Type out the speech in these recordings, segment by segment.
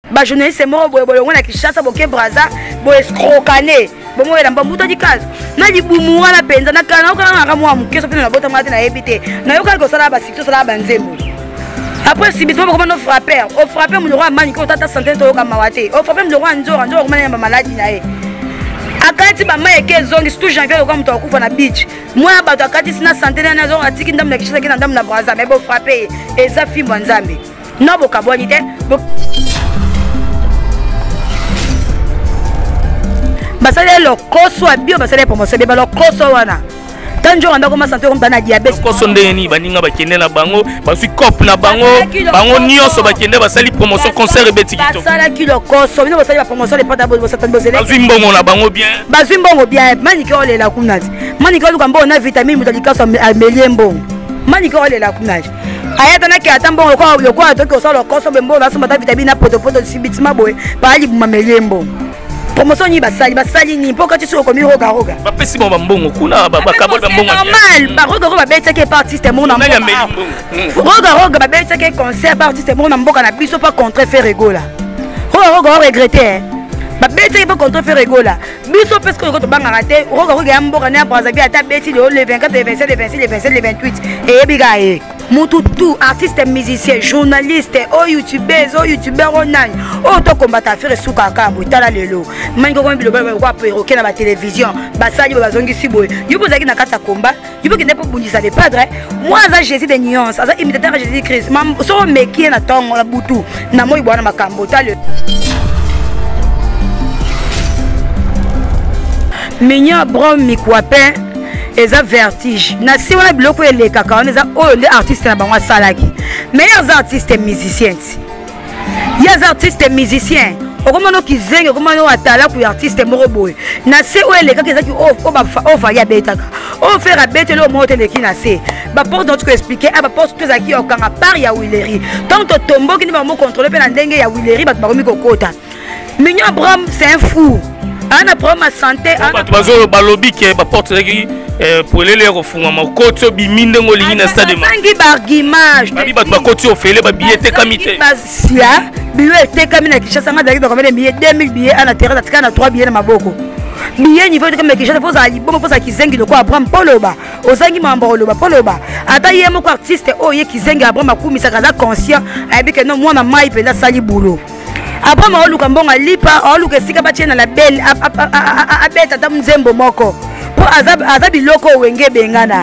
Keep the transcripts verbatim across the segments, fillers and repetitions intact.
ba journaliste moko boye boye ngona Kinshasa boke Braza boye escrocané bomo wela mbambuto di kazo na libumu wana penza na kana okanga ngamwa mukeso pena na bota ngati na ebité na yoka ko sala ba sikto sala ba nzembo. Après si bismo comment on frapper on frapper mon roi mani ko tata santé to ka mawate on frapper mon roi nzora nzora ko manya maladi na ye akati ba maye ke zongi tout janvier ko mto akufa na beach moi ba to akati sina santé na zo atiki ndam na Kinshasa ke ndam na Braza mais bo frapper eza fimbo nzambe no bo kaboni te basale lo koso abio basale promotion be lo koso wana tanjo anda koma santé comme bana diabète koso ndeni baninga bakende na bango basui cop na bango bango nyonso bakende basali promotion concert beti kito basala kilo koso bino basali ba promotion le pata bo satani bozele bazui mbongo na bango bien bazui mbongo bien manike olela kunati manike oluka mbongo na vitamine mutalikaso amelie mbongo manike olela kunati ayata na ki atambongo kwa lokwa to ko sala koso be mbongo na somba ta vitamine na poto poto sibitima boy ba li bumamelie mbongo promotion ni basali basali ni poka tiso ko mi roga roga ba pesi bon mbongo kuna ba kabol ba mbongo normal ba roga roga beta ke artiste mon na roga roga ba beta ke concert artiste mon na mboka na biso pas contre Ferrego là roga roga regretter ba beta ke pas contre Ferrego là biso parce que ko to banga raté roga roga ya mboka na Brazzaville ata beti le vingt-quatre le vingt-sept le vingt-six le vingt-sept le vingt-huit et biga e Mutu tout artiste musicien journaliste oh youtubeur oh youtubeur online oh to combattre faire suka kabo tala lelo mango ko bilo ba ko perroquet na ba télévision basali ba zongi siboy yuko zaki na kata komba yuko ki nepo bundisa les padres moi za Jésus de nuance za imitateur Jésus Christ mam so meki na tongo la butu na moi bwana makambo tala Mignon Brom Mikwapin eza vertige na si wana biloko eleka ka on eza oyo nde artiste na bango salaki meilleurs artistes musiciens les artistes musiciens okomano kizenge okomano atala ku artiste moko boy na si oyo eleka ka ezaki o ba o va ya betaka o faire abete le moto eleki na se ba porte donc expliquer a ba porte tout ezaki okanga par ya Willery tant to tombo ki ni ba mo contrôler pe na ndenge ya Willery ba ba komi kokota Mignon Brom c'est un fou ana problème à santé ana bazo balobi ke ba porte ezaki pour les les refunga makoto biminde ngolingi na stade ma sangi bargimage babi bat bakoti ofele ba billet te kamite basia billet te kamina Kinshasa nga dali ba billet deux mille billets ana terrain tika na trois billets na maboko billet niveau de comme Kinshasa faut ça libo faut ça kizengi de quoi Abraham Poloba ozangi mambo loba Poloba ata yemo ko artiste o ye kizengi Abraham akumisa kaza conscient ayebi que non moi na mai pela sali boulot Abraham oluka mbonga lipa oluka sika ba tiena la belle abeta ta mzembo moko po azab azabi loko wenge bengana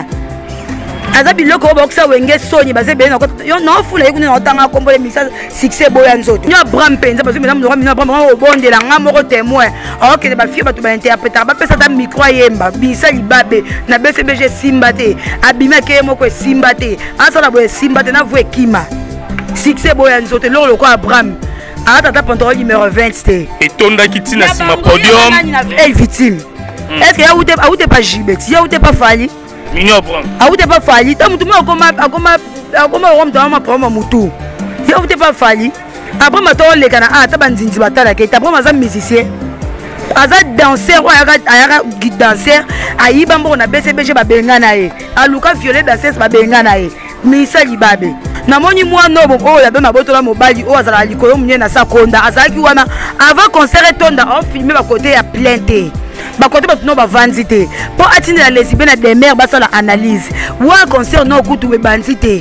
azabi loko boksa wenge soni baze bena ko yo no fula yekune no tanga kombole misa succès boya nzoto nyo Abraham penza bazo mena mzo mena Abraham o bonde la ngamo ko témoin ok ba fie batu ba interpréter ba pesa ta micro yemba bisa libabe na B C B G simbate abima ke moko simbate asala boye simbate na voe kima succès boya nzoto lo loko Abraham ata ta pantalon numéro vingt et tonda kitina sima podium elle victime. Est-ce que vous n'avez pas pas Gilbert? Vous n'avez pas fallu? Mignon Brom. Vous n'avez pas fallu. Tant que vous avez comment comment on doit me prendre mon tour. Vous n'avez pas fallu. Après ma tour les canards ah t'as pas dit batala que t'as pas ma musicien. Aza danseur ou ayaka ayaka guide danseur ayiba mbo na B C B G ba bengana ye. Aluka violet danseur ba bengana ye. Misa libabe. Na moni moi no bon oh ya dona botola mobali o azala likolo munye na sakonda azaki wana avant concert tonda on filmer ba côté ya plainte. Ba côté ba no ba vanzité pour atteindre la lesbienne des mères ba ça la analyse wa concert no kutu we bandité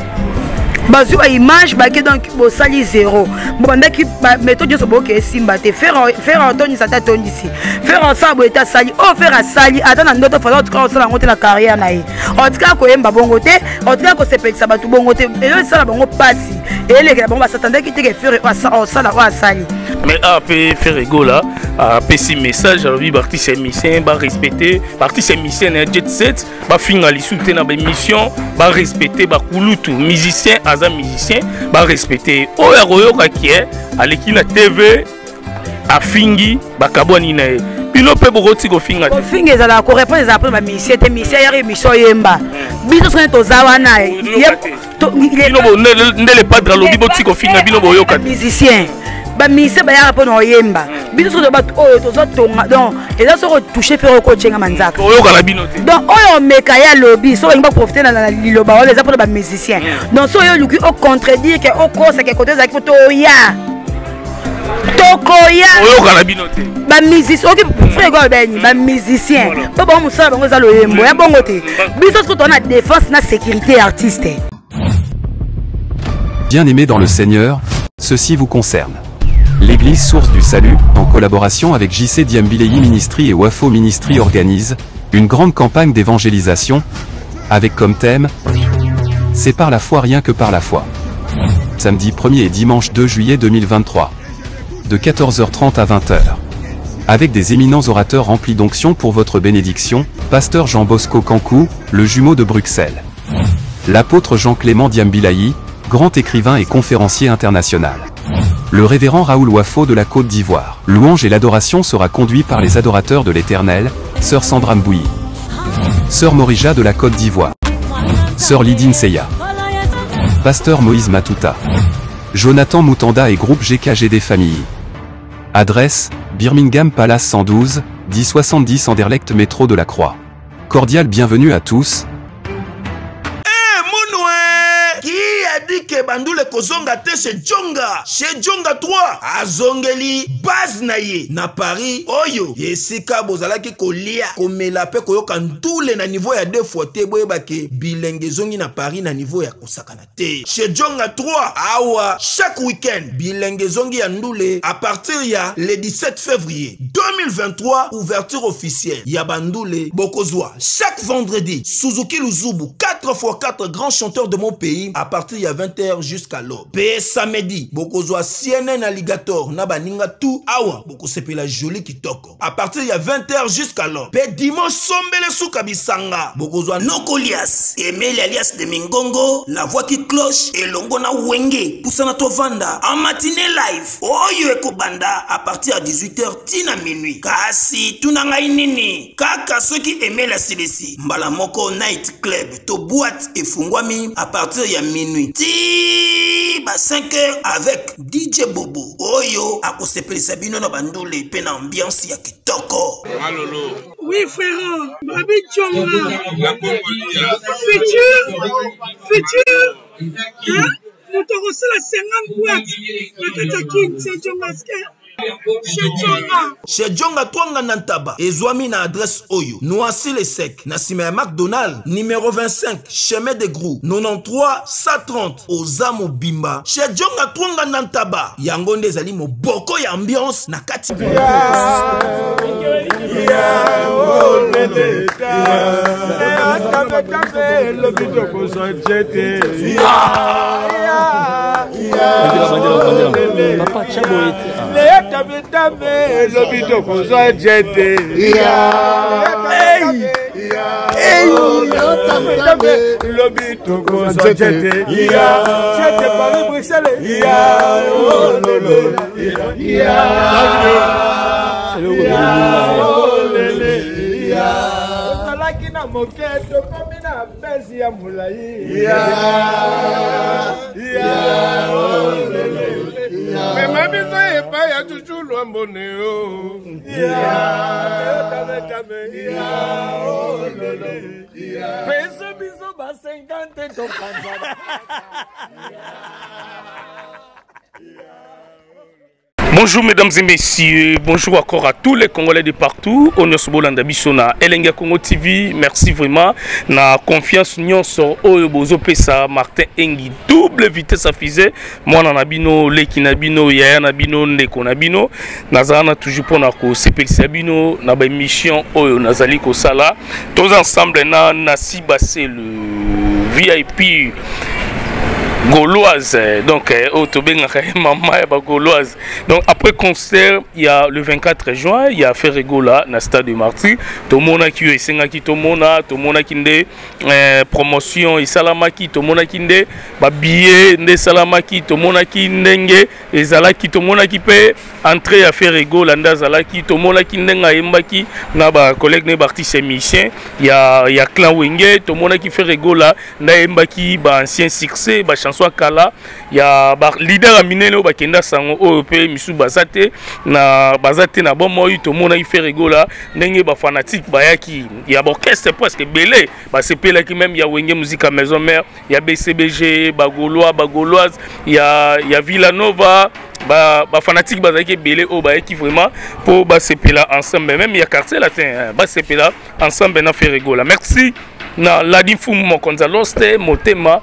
bazu ba image ba ke donc bo sali zéro bo ndaki méthode so boke simba te faire faire Anthony sata tondi si faire ça bo eta sali o faire sali atana ndoto fa autre quand ça la ngote na carrière na ye en tout cas ko yemba bongo te en tout cas ko sepelisa batu bongo te et yo ça la bongo passi et les gars bon ba s'attendait qui te faire ça ça la wa sali mais a pe Ferrego là a petit message alors bi artiste musicien ba respecter artiste musicien na jet set ba finali soute na ba mission ba respecter ba kulutu musicien aza musicien ba respecter oya royoka ki est aleki na T V a fingi ba kaboni na bino pe bokoti ko finga ko finga za la ko répondre za ba musicien te musicien ya émission yemba biso sone to zawana bino bo ndele padre lobi boti ko finga bino boyoka musicien ba mise ba ya rapport no yemba biso so ba oyo to zo tonga donc et là so ko toucher faire ko chenga manzaka oyo kala bino te donc oyo meka ya lobby so ngba profiter na liloba wala za pour ba musicien donc so yo luki au contredire que au cause que côté za ki to ya okoya oyoka na bino te ba musicien oki frère go beni ba musicien ba ba musala bango za loyembo ya bongo te biso ko tona défense na sécurité artiste. Bien-aimés dans le Seigneur, ceci vous concerne. L'église Source du Salut, en collaboration avec J C Diambilei Ministry et Wafo Ministry organise une grande campagne d'évangélisation avec comme thème « C'est par la foi rien que par la foi ». Samedi premier et dimanche deux juillet deux mille vingt-trois. De quatorze heures trente à vingt heures. Avec des éminents orateurs remplis d'onction pour votre bénédiction, Pasteur Jean Bosco Kankou, le jumeau de Bruxelles. L'apôtre Jean-Clément Diambilei, grand écrivain et conférencier international. Le révérend Raoul Wafo de la Côte d'Ivoire. Louange et l'adoration sera conduit par les adorateurs de l'Éternel, Sœur Sandra Mbouyi, Sœur Morija de la Côte d'Ivoire, Sœur Lydine Seya, Pasteur Moïse Matuta, Jonathan Moutanda et groupe G K G D Famille. Adresse, Birmingham Palace cent douze, dix soixante-dix Anderlecht métro de la Croix. Cordial bienvenue à tous. Dit que Bandoule Kozonga te chez Djonga, chez Djonga trois, Azongeli, base naye, na Paris, Oyo, Yesika Bozalaki kolia, komela pe koyoka ntoule na niveau ya deux fois te boye bake, bilenge zongi na Paris na niveau ya kosakana te. Chez Djonga trois, awa, chaque week-end, bilenge zongi ya ndoule, à partir ya le dix-sept février deux mille vingt-trois, ouverture officielle, ya Bandoule, Bokozwa, chaque vendredi, Suzuki Luzubu, quatre fois quatre grands chanteurs de mon pays, à partir ya vingt heures jusqu'à l'aube. Pe samedi, Bokozwa C N N Alligator, Nabaninga tout, awa, Boko sepela joli kitoko. À partir ya vingt heures jusqu'à l'aube. Pe dimanche sombele soukabisanga, Bokozwa Nokolias, Emile alias de Mingongo, la voix qui cloche, et Longona Wenge, Poussana Tovanda, en matinée live, Oyo Eko Banda, à partir à dix-huit heures, tina minuit. Kasi, tunanga inini, kaka ceux qui aimaient la C D C, Mbalamoko Night Club, to boîte et fungwami, à partir ya minuit. Ti ba cinq heures avec D J Bobo Oyo akosepeli sabino na Bandoule pe na ambiance ya kitoko. Alolo. Oui frère, Babi Tchonga. La Congolia. Futur, futur. Hein? Nous te reçons la cinquante boîtes. La Katakin, c'est Tchongaske. Chez Djonga Twanga Nantaba, Ezwami na adresse Oyo, Noisy les Sec, Nassime McDonald, numéro vingt-cinq, chemin de Grou, quatre-vingt-treize cent trente, Ozamo Bimba. Chez Djonga Twanga Nantaba, Yangonde Zali mo boko ya ambiance na kati. Papa Chabo Tabe tabe, lobito kozo jete. Hey, hey, tabe tabe, lobito kozo jete. Jete Paris Bruxelles. Ya, oh lolo. Ya, oh lele. Ya, salaki na moketo komina bezi ya mulai. Ya, ya, oh lele. Mais ma maison est pas, il y a toujours l'amboneo. Ya, tame tame, ya, oh lolo. Peso biso ba cinquante ton panzana. Bonjour mesdames et messieurs, bonjour encore à tous les Congolais de partout. On est sur Bolanda Bissona, Elenga Congo T V. Merci vraiment. Na confiance nyon sur Oyobozo Pesa, Martin Engi, double vitesse à fusée. Moi Nabino, Leki Nabino, Yaya Nabino, Neko Nabino. Nazana toujours pour Nako, Sepel Sabino, Naba mission Oyo Nazali Kosala. Tous ensemble, na Nasi Bassé, le V I P. Gauloise, donc au maman Gauloise. Donc après concert, il y a le vingt-quatre juin, il y a Ferregola na stade de Marty. Tout le monde qui est sengaki, tout le monde, tout le monde qui est promotion et salamaki, tout le monde qui est billet de salamaki, tout le monde qui est et zalaki, tout le monde qui peut entrer à Ferregola, nda zalaki, tout le monde qui est embaki, na ba collègue ne artiste musicien, il y a il y a clan Wenge, tout le monde qui fait Ferregola, na embaki ba ancien succès, ba soit kala ya ba leader aminene ba kenda sango O P misu bazate na bazate na bon moyi to mona ife rigola ndenge ba fanatique ba yaki ya orchestre presque belé ba sepela ki même ya Wenge musique à maison mère ya B C B G ba Gaulois ba Gauloise ya ya Villanova ba ba fanatique bazaki belé o ba qui vraiment pour ba sepela ensemble même il y a quartier latin ba sepela ensemble na Ferrego là. Merci na Ladi Fumu Mokonza Loste Motema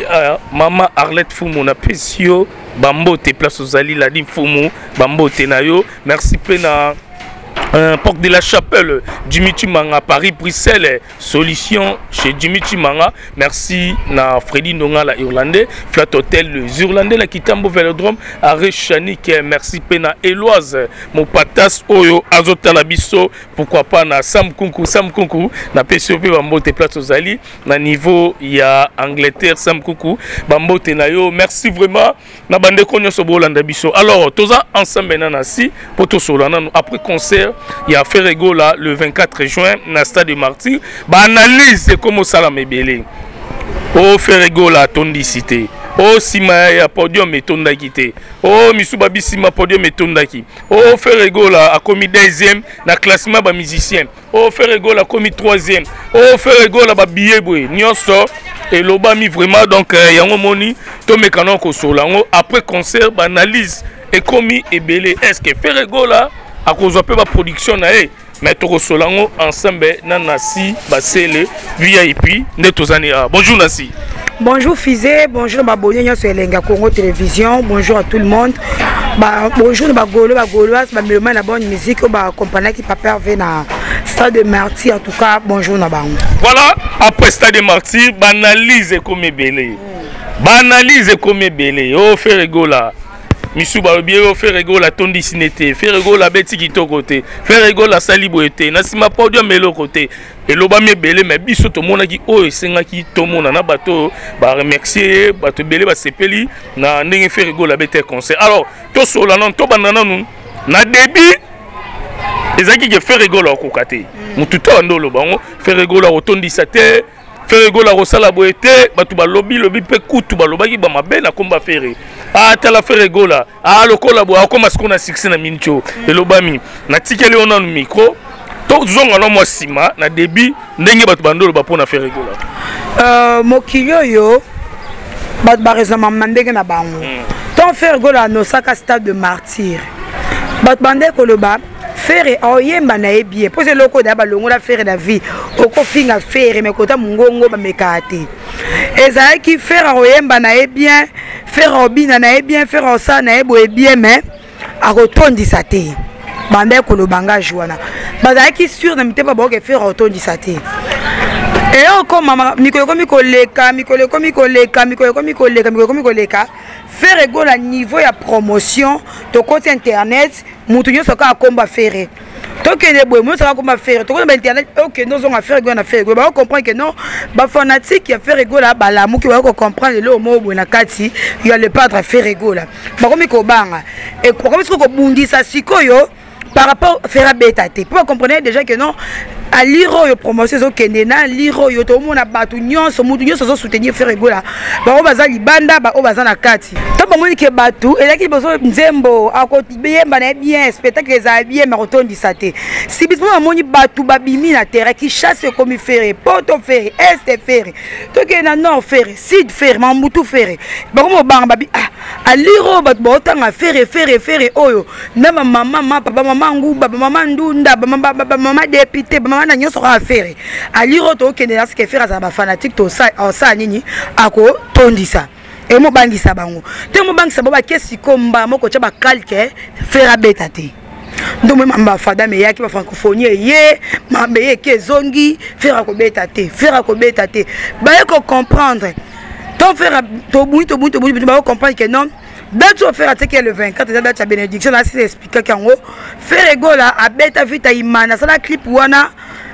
Mama Arlette Fumu na Pesio Bambote place aux Ali Ladi Fumu Bambote na yo. Merci pe na Euh, Porte de la Chapelle, Jimmy Chimanga, Paris, Bruxelles, solution chez Jimmy Chimanga. Merci na Freddy Nonga, la Irlandais, Flat Hotel, les Irlandais, la Kitambo Vélodrome, Arrêt Chanik, merci Pena Eloise, mon patas, Oyo, Azota Labiso, pourquoi pas na Sam Kunku, Sam Kunku, na P C O P, Bambote Place aux Ali, na niveau, il y a Angleterre, Sam Kunku, Bambote Nayo, merci vraiment, na Bande Konyo Sobo Landabiso. Alors, tous ensemble, nanasi, Poto Solana, après concert, il y a Ferrego là le vingt-quatre juin na Stade de Martyrs. Ba analyse comment ça la mebele. Oh Ferrego là tondi cité. Oh Sima ya podium etonda kité. Oh Misuba Bisima podium etonda ki. Oh Ferrego là a commis deuxième na classement ba musicien. Oh Ferrego là commis troisième. Oh Ferrego là ba billet boy. Nyonso et lobami vraiment donc yango moni to mekano ko solango après concert ba analyse et commis et belé. Est-ce que Ferrego là à cause de la production nae mais to solango ensemble na nasi basele V I P netozani a. Bonjour Nasi. Bonjour Fizé, bonjour Babonyo sur Elenga Congo Télévision, bonjour à tout le monde. Bah, bonjour Bagolo, Bagoloas, bah mélomane la bonne musique, bah compagnie qui pas perdu na Stade de Martyrs en tout cas, bonjour na bango. Voilà, après Stade de Martyrs, banalise comme belé. Banalise comme belé. Oh Ferrego là. Misuba Biero Ferrego la tondi sinete, Ferrego la beti kito côté, Ferrego la saliboete, nasima podium melo côté. Et loba me belé mais biso to mona ki o esenga ki to mona na bato ba remercier bato belé ba sepeli na ndenge Ferrego la bete concert. Alors to sola non to banana nous na début ezaki ke Ferrego la kokate. Mutu to ndolo bango Ferrego la otondi sate. Ferrego la rosala boete batu ba lobby lobby pe kutu ba lobaki ba mabe na komba ferre ah tala Ferrego la ah lokola bo akoma skona succès na mincho et lobami na tikeli ona no micro to zonga no mo sima na début ndenge batu bandolo ba pona Ferrego la euh mokilio yo bat ba rezama mandenge na bango ton Ferrego la no saka Stade de Martyrs bat bande ko loba Ferre oyemba na ebie pose loko da balongo la Ferre da vie oko finga Ferre me kota mungongo ba mekate ezai ki Ferre oyemba na ebien Ferre obina na ebien Ferre osa na ebo ebien me akotondi sate bande ko lo banga jwana bazai ki sur na mite ba boke Ferre otondi sate e oko mama mikolo komi koleka mikolo komi koleka mikolo komi koleka mikolo komi koleka Ferrego la niveau ya promotion to côté internet mutu nyoso ka komba Ferre to ke ne boy mutu ka komba Ferre to ko ba internet OK nous on a Ferrego na Ferrego ba comprendre que non ba fanatique ya Ferrego la ba la muki ba ko comprendre le mot bona kati ya le padre Ferrego la ba komi ko banga et ko komi ko bundisa sikoyo par rapport à faire bétaté pour comprendre déjà que non à lire yo promotion zo kendena lire yo to mona batu nyonso mutu nyonso zo soutenir Ferrego la ba o bazali banda ba o bazana kati to ba moni ke batu et là qui besoin nzembo akoti biyemba na bien spectacle za bien mais rotondi saté si bismo moni batu ba bimi na terre qui chasse comme Ferre poto Ferre est Ferre to ke na nord Ferre sud Ferre mambutu Ferre ba mo banga ba ah à lire ba botanga Ferre Ferre Ferre oyo na mama mama papa mama nguba mama ndunda mama mama député mama na nyoso ka Ferre a lire to ke na ce que Ferre za ba fanatique to sa sa nini ako tondisa et mo bangisa bango te mo bangisa ba kesi komba moko cha ba calque Ferre bétaté ndo mo mamba fada me yaki ba francophonie ye mambe ye ke zongi Ferre ko bétaté Ferre ko bétaté ba ko comprendre ton Ferre to bui to bui to bui ba comprendre que non date au Ferre attaquer le vingt-quatre date à bénédiction là c'est expliquer qu'en haut Ferrego là a beta vita imana ça la clip wana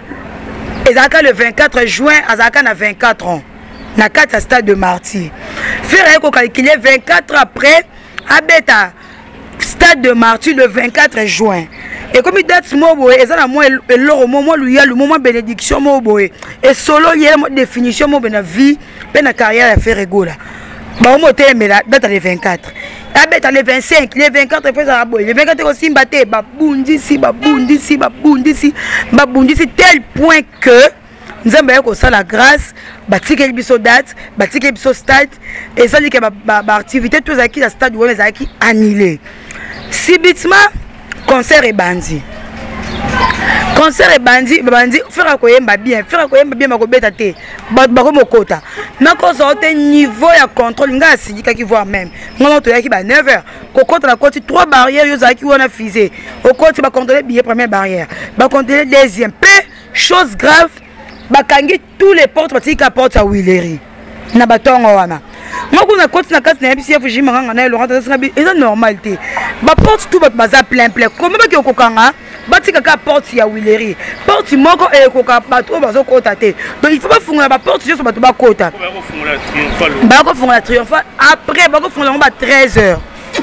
ezaka le vingt-quatre juin azaka na vingt-quatre ans na quatre Stade de Martyrs Ferre ko calculer vingt-quatre après a beta Stade de Martyrs le vingt-quatre juin et comme date mobo et ça na moi et le moment lui a le moment bénédiction mobo et solo il y a la définition mobo na vie pe na carrière à Ferrego là ba mo teme la date le vingt-quatre a beta le vingt-cinq le vingt-quatre fait ça boy le vingt-quatre ko simbate ba bundisi ba bundisi ba bundisi ba bundisi tel point que nzamba yako ça la grâce ba tikeli biso date ba tikeli biso stade et ça dit que ba ba activité tous aki la stade ouais mais aki annulé subitement concert et bandi concert et bandi bandi faire koyemba bien faire koyemba bien makobeta te bako mokota mais quand ça au niveau ya contrôle nga sika ki voir même moi to yaki ba neuf heures kokota la côté trois barrières yo zaki wana fisé au côté ba contrôler billet première barrière ba contrôler deuxième p chose grave ba kangi tous les portes batika porte à Willery na batongo wana moi kuna côté na kati na bisi ya fuji manga na Laurent ça c'est normalité ba porte tout baza plein plein comment ba ki okokanga batika ka porte ya Willery porte moko e koka bato bazo kota te donc il faut pas fungola ba porte juste bato ba kota ba ko fungola triomphal ba ko fungola triomphal après ba ko fungola ba treize heures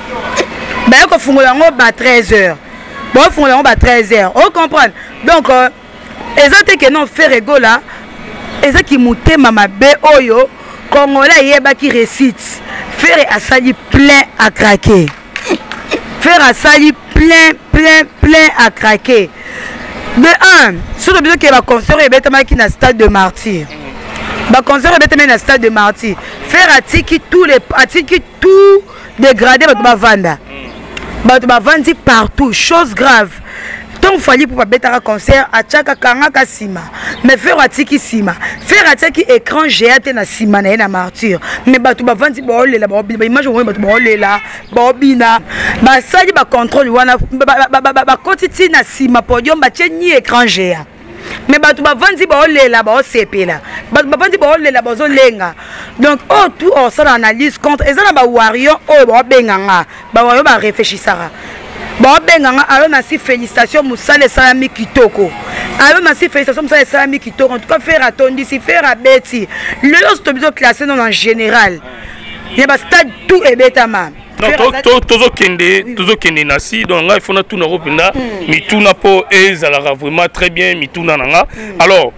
ba ko fungola ba treize heures ba fungola ba treize heures on comprend donc euh, ezate que non faire rigola eza ki mutema mabe oyo congolais yeba ki récite faire asali plein à craquer faire asali plein plein plein à craquer de un surtout besoin que va concert et bêtement qui na stade de martyr ba concert et bêtement na stade de martyr faire atiki tous les atiki tout dégradé ba vanda ba ba vandi partout chose grave donc fallait pour bêter un concert à chaka kanga kasima mais faire atiki sima faire atiki écran géant na sima na na martyr mais ba tu ba vandi ba olela ba image on ba ba olela ba bina ba sali ba contrôle wana ba kotiti na sima podium ba teni écran géant mais ba tu ba vandi ba olela ba osepela ba ba vandi ba olela ba zo lenga donc oh tout on ça analyse contre ezana ba warrior oh ba benganga ba warrior ba réfléchissara bon benganga alors na si félicitations musale salami kitoko alors na si félicitations musale salami kitoko en tout cas faire atondi si faire à beti le lot to biso classé non en général il y a ba stade tout et betama non to tozo kende tozo kende nasi donc il faut na tout na rependa mi tout na po ezala vraiment très bien mi tout na nga alors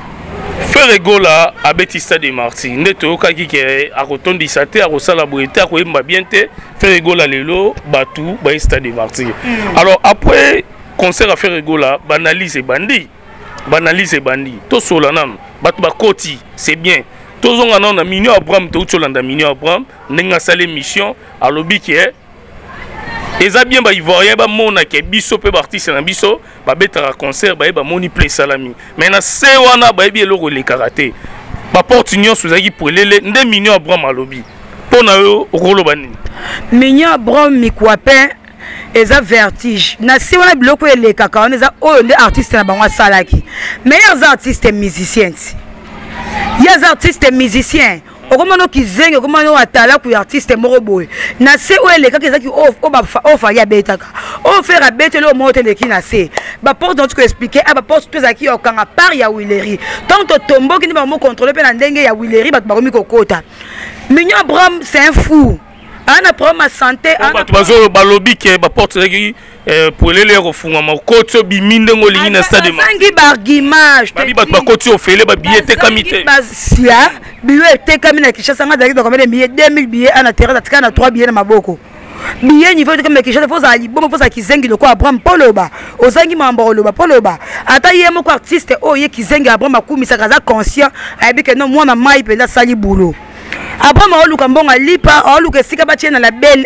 faire rigola à Betista de Marty ndeto kaki ke a rotondisa te a rosala boete a koyemba bien te faire rigola lelo batu ba Betista de Marty alors après concert à faire rigola banalise bandi banalise bandi to solanan batu ba koti c'est bien tozonga na Minio Abraham to cholanda Minio Abraham nenga sale mission a lobi ke eza bien ba ivoirien ba mona ke biso pe artiste na biso ba betara concert ba ba moni play salami mais na se wana ba bi eloko le karaté ba porte union suzaki polele nde Minio Abraham alobi pona yo rolo banini Minio Abraham mikwape eza vertige na se wana biloko ele kaka on eza o le artiste na bango salaki meilleurs artistes musiciens les artistes musiciens okomano kizenge okomano atala ku artiste moko boy na se o ele kaka ezaki o o ba o fa ya betaka o faire betele o moto le ki na se ba porte donc tu expliquer ba porte tous aki okanga par ya Willery tant to tombo ki ni ba mo contrôler pe na ndenge ya Willery ba ba mi kokota Minio Abraham c'est un fou ana problème à santé ana bazo balobi ke ba porte ki pour les refunga ma koto biminde ngolingi na stade ma sangi bargimage babi ba koto ofele ba billet te kamite basia billet te kamina Kinshasa nga daki donc billet deux mille billets ana terrain atika na trois billets na maboko billet niveau de comme Kinshasa faut ali bon faut ça kizengi de quoi Abraham Poloba ozangi mambo loba Poloba ata yemo ko artiste o ye kizengi Abraham akumisa kaza conscient abi que non moi na mai pe la sali boulot après ma oluka mbonga lipa oluka sika batie na la belle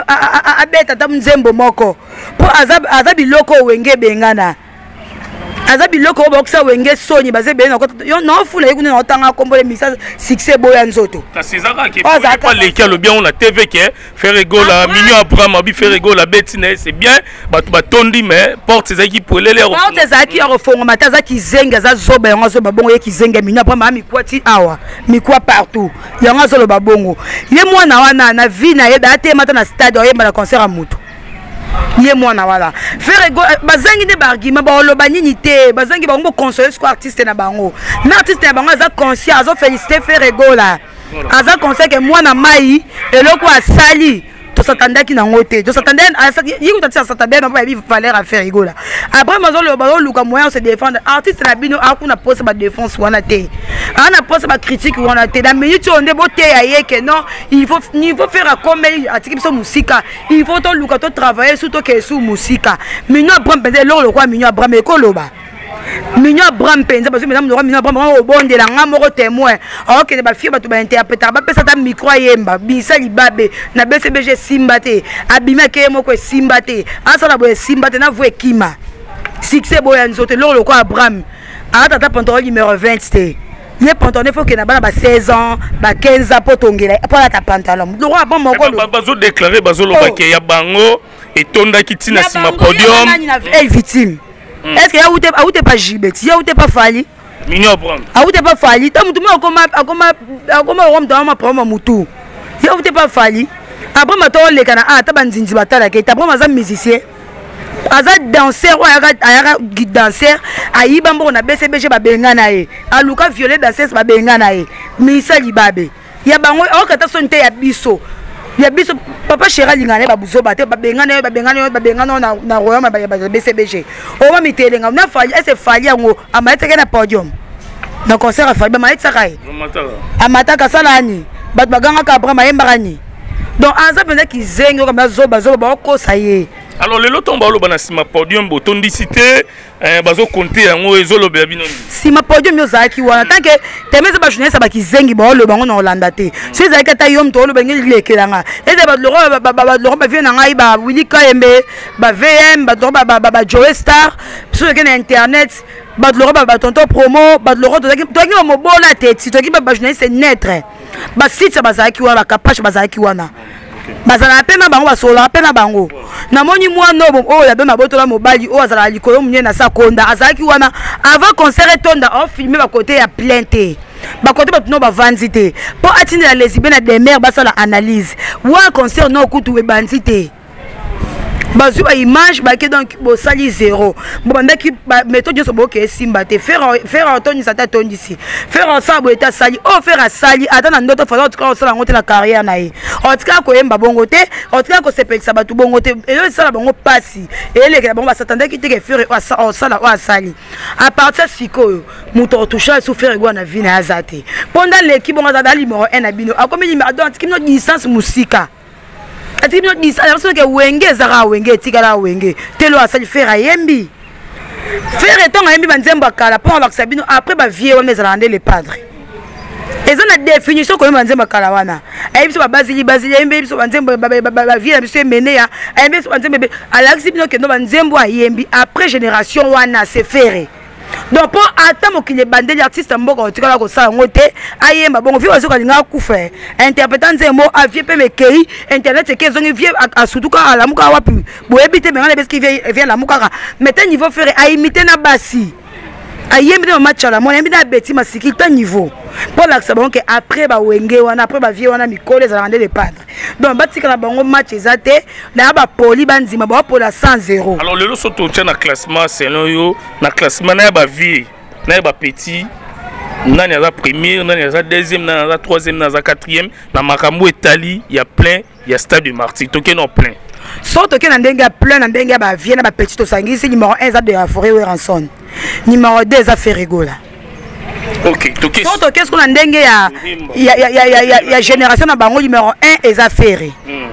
abeta ta mzembo moko po azab azabi loko wenge bengana azabi loko boksa wenge soni baze be na yo no fula yekuna na otanga kombole misa succès boya nzoto kasi zaka ke pas les cas le bien on a T V que faire rigola Minio Abraham abi faire rigola betine c'est bien batu batondi mais porte za ki pour les porte za ki refonga mataza ki zenga za zoba yanga zo babongo ye ki zenga Minio Abraham mi kwati awa mi kwa partout yanga zo lo babongo ye mwana wana na vie na ye da te mata na stade ye na concert a mutu ye mwana wala faire bazangi de bargima ba oloba nini te bazangi bango consoler ce artiste na bango na artiste na bango za conscient azo féliciter faire rigola aza conseil que mwana mai eloko asali to s'attendaki na ngote to s'attendait yiko tati s'attendait na ba bi valeur à faire rigola après mazo le ba luka moyen se défendre artiste na bino akuna pose ba défense wana te ana pose ba critique wana te na minute onde bote ya yeke non il faut il faut faire comme atiki biso musika il faut to luka to travailler sur to ke sous musika Minio Abraham penze lo lo kwa Minio Abraham ekoloba Mignon Abraham penza parce que mesdames Mignon Abraham au bon de la ngamoro témoin. OK ne ba fie ba to ba interpréter ba pesa ta micro yemba bisa libabe na B C B G simbate abima ke moko simbate asala bo simbate na voe kima. Succès boya nzote lo ko Abraham ata ta pantalon numéro vingt te. Il pantalon faut que na bana ba seize ans, ba quinze ans pour tongela pour la ta pantalon. Le roi bon moko ba bazo déclarer bazo lo ba ke ya bango et tonda kitina sima podium. Elle victime. Est-ce que vous n'avez pas Gibet? Vous n'avez pas Fali? Mignon Abraham. Vous n'avez pas Fali? Vous n'avez pas Moutou. Vous n'avez pas Fali? Après, je suis allé à la musicien. Aza danseur, guide danseur, ayi bambo na B C B G ba bengana ye. Aluka violet danseur ba bengana ye. Misa libabe. Ya bango o kata sonte ya biso. Ya biso papa Chéra lingane ba buzo ba te ba bengana ba bengana ba bengana na na royaume ba B C B G. O wa mitelenga na fali ese fali yango amaiteke na podium. Na concert fali ba maitsa kai. Amataka salani. Bat baganga ka Abraham ayembakani. Donc aza penda ki zengo comme zoba zoba ko saye. Alors le loto mbalo bana sima podium botondi cité eh bazo compter yango ezolo be bino sima podium yo zaki wana tant que temeza ba journée ça ba kizengi ba lo bango na Hollanda te si zaki ta yom to lo bengi lekelanga eze ba lo ba ba lo ba vient ngai ba Willy Kayembe ba V M ba ba ba ba Joe Star sur le internet ba lo ba ba tonto promo ba lo to to ki mo bola te ti to ki ba journée c'est naître ba site ba zaki wana kapache ba zaki wana bazala pena bango basola pena bango namoni mwana obo o ya be mabotola mobali o azala likolo munye na sakonda azaki wana avant concert tonda o filmer ba côté ya plainte ba côté ba tuno ba vanzité po atine la lesbienne na demeure basala analyse wa concert no kutu we banzité bazu ba image ba ke donc bo sali zéro bo bandaki méthode so bo ke simba te faire faire Anthony sata tondi si faire ensemble eta sali o faire sali atana ndoto fa en tout cas sala ngote na carrière na ye en tout cas ko yemba bongo te en tout cas ko sepelisa batu bongo te et yo sala bongo pasi et les bongo s'attendait ki te ke faire o sala o sali à partir siko muto toucha sou faire gwa na vie na azate pendant l'équipe bongo za dali mo un abino akomi mi adon tikino distance musika ati bino disa alors que wenge zara wenge tikala wenge telo asali faire ayembi faire etonga yembi banzemba kala pour la sabino après ba vie on les rendre les padres et ça la définition ko banzemba kala wana ayibiso ba bazili bazili yembi biso banzemba ba vie biso mené ya ayembi biso banzemba alaxi bino ke no banzembo ayembi après génération wana c'est faire. Donc pour attendre qu'il y ait bandé l'artiste en boka otikala ko sa ngote ayemba bongo vi wazo kalinga kufa interprétant nzembo avie pe mekei internet ke zongi vie asutuka ala muka wapi boyebite menga parce qu'il vient la muka mais ta niveau faire a imiter na basi ayembi na match la mona mbina beti masiki ta niveau pour la sabon que après ba wenge wana après ba vie wana mikole za rendre les padres donc batika na bango match ezate na ba poli banzima ba pola cent zéro. Alors le lo soto tient na classement selon yo na classement na ba vie na ba petit nani aza premier nani aza deuxième nani aza troisième nani aza quatrième na makambo etali il y a plein il y a stade de Martyr toke non plein sorte que na ndenga plein na ndenga ba vie na ba petit to sangisi numéro un za de la forêt Ranson numéro deux za Ferrigola. OK, OK. Surtout qu'est-ce qu'on a ndenge ya ya ya ya ya ya génération na bango numéro un et affaire.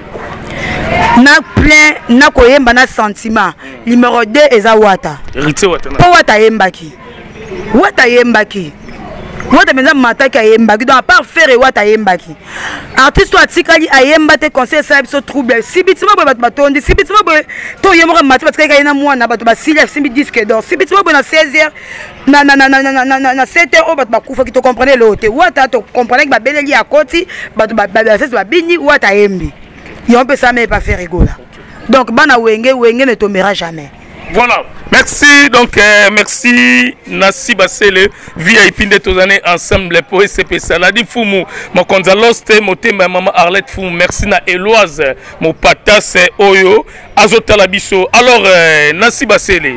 Na plein na koyemba na sentiment. Numéro deux et za wata. Rite wata na. Po wata yembaki. Wata yembaki. Wata menza mataki ayembaki donc à part faire wata yembaki. Artiste atikali ayemba te conseil ça biso trouble. Si bitima bo bat batondi, si bitima bo to yemora mati parce que kayina mwana bato ba sila simbi disque d'or. Si bitima bo na seize heures na na na na na na na sept heures bat bakufa ki to comprendre l'autre. Wata to comprendre que ba beleli à koti bato ba ba ba bini wata yembi. Yon peut ça mais pas faire rigola. Donc bana wenge wenge ne tombera jamais. Voilà, merci donc euh, merci Nassi Basele V I P de tous années ensemble pour S C P Saladi Fumu mon konzaloste motema maman Arlette Fumu merci na Eloise mon patas Oyo azotala biso alors euh, Nassi Basele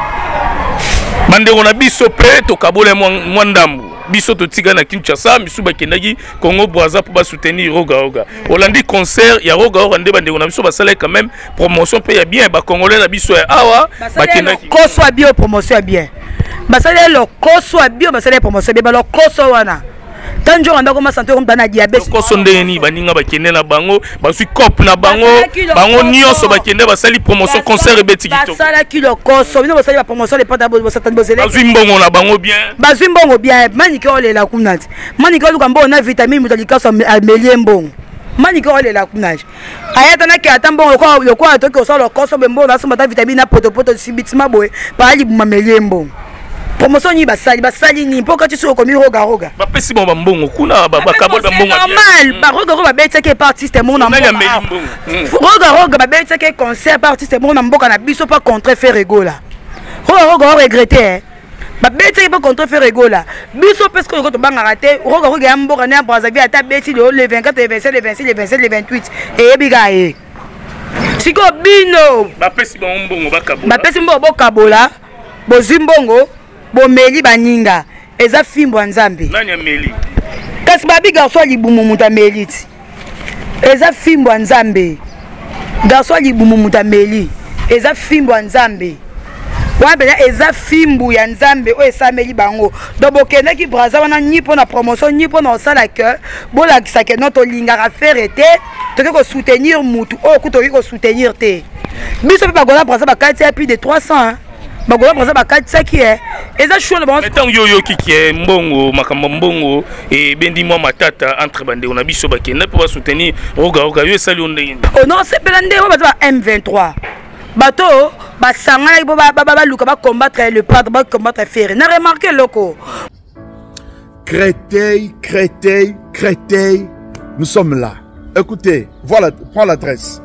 mande on a biso pe to kabole mwandambu biso to tiga na Kinshasa misuba kendaki Congo Brazza pour soutenir Roga Roga Hollandi concert ya Roga Roga nde bande on a biso basala quand même promotion pe ya bien ba congolais la biso awa ba kendaki ko soit bio promotion bien basala le ko soit bio basala promotion bien ba le ko soit wana tanjo anda ko santé comme bana diabète ko sondeni baninga bakende na bango basui cop na bango bango nyonso bakende basali promotion concert ebeti kitoko basala kilo koso bino basali ba promotion les pata bo satani bozele bazui mbongo na bango bien bazui mbongo bien manike olela kunati manike lukambo na vitamine mutalikaso amelie mbongo manike olela kunati ayata na ki atambongo ko loko atoki osala koso mbongo na somata vitamine na poto poto sibitima boye pa ali mamelie mbongo promotion ni basali basali ni mpoka tu sokomi roga roga ba pesi bon mbongo kuna ba kabol ba mbongo normal ba roga roga ba beta ke artiste mon na mboka roga roga ba beta ke concert artiste mon na mboka na biso pas contre faire rigola roga roga regretter ba beta ke pas contre faire rigola biso parce que to banga raté roga roga ya mboka na Brazzaville ata beti le vingt-quatre le vingt-sept le vingt-six le vingt-sept le vingt-huit et biga e siko bino ba pesi bon mbongo ba kabola ba pesi mbongo kabola bozimbongo bomeli baninga eza fimbo nzambe nani ameli kasi babi garso libumu muta meliti eza fimbo nzambe garso libumu muta meli eza fimbo nzambe wabela eza fimbu ya nzambe o esameli bango do bokende ki Brazza wana nipo na promotion nipo na osala que bola kisake noto lingara faire te toke ko soutenir mutu o kutoki ko soutenir te biso pe bagola Brazza bakati ya plus de trois cents hein. Bagola Brazza bakati saki eh eza chou na bango mettons yo yo kiki e mbongo makambo mbongo e bendi mwa matata entre bande on a biso bakenda pour soutenir roga roga yo sali on ndenge oh non c'est belande o ba M vingt-trois bato ba sangala bo ba ba luka ba combattre le padre ba combattre faire na remarqué loko Créteil Créteil Créteil nous sommes là écoutez voilà prends l'adresse